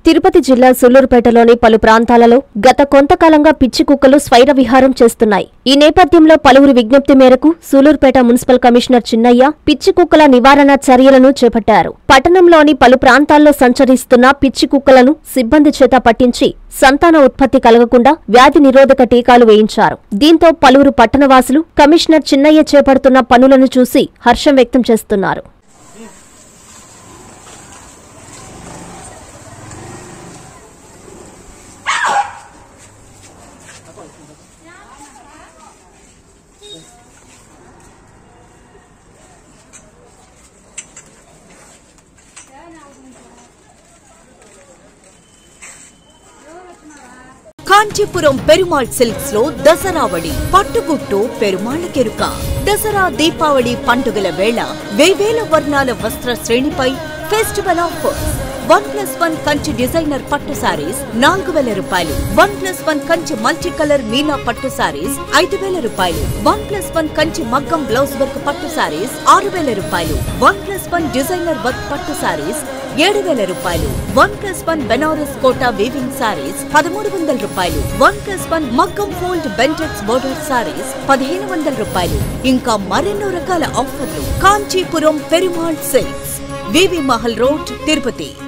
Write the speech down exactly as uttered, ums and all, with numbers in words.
తిరుపతి జిల్లా సూళ్లూరుపేటలోని పలు ప్రాంతాలలో గత కొంతకాలంగా పిచ్చి కుక్కలు స్వైర విహారం చేస్తున్నాయి. ఈ నేపథ్యంలో పలువురి విజ్ఞప్తి మేరకు సూళ్లూరుపేట మున్సిపల్ కమిషనర్ చిన్నయ్య పిచ్చి కుక్కల నివారణ చర్యలను చేపట్టారు. పట్టణంలోని పలు ప్రాంతాల్లో సంచరిస్తున్న పిచ్చి కుక్కలను సిబ్బంది చేత పట్టించి సంతాన ఉత్పత్తి కలగకుండా వ్యాధి నిరోధక టీకాలు వేయించారు. దీంతో పలువురు పట్టణవాసులు కమిషనర్ చిన్నయ్య చేపడుతున్న పనులను చూసి హర్షం వ్యక్తం చేస్తున్నారు. కాంచీపురం పెరుమాళ్ సిల్క్స్ లో దసరావళి పట్టుగుట్టు పెరుమాళ్ కెరుక దసరా దీపావళి పండుగల వేళ వేవేల వర్ణాల వస్త్ర శ్రేణిపై festival offers. One plus one Kanchi designer పట్టు సారీస్ నాలుగు వేల రూపాయలు, one plus one Kanchi multi colour Meena పట్టు సారీస్ ఐదు వేల రూపాయలు, వన్ ప్లస్ వన్ కంచి మగ్గం బ్లౌజ్ వర్క్ పట్టు సారీస్ ఆరు వేల రూపాయలు, one plus one designer work పట్టు సారీస్ ఏడు వేల రూపాయలు, one plus one Banaras Kota weaving saris పదమూడు వందల రూపాయలు, వన్ ప్లస్ వన్ మగ్గం ఫోల్డ్ బెంటెక్స్ బోర్డర్ సారీస్ పదిహేను వందల రూపాయలు. ఇంకా మరెన్నో రకాల ఆఫర్లు. Kanchipuram Perumal silks, VV Mahal road, Tirupati.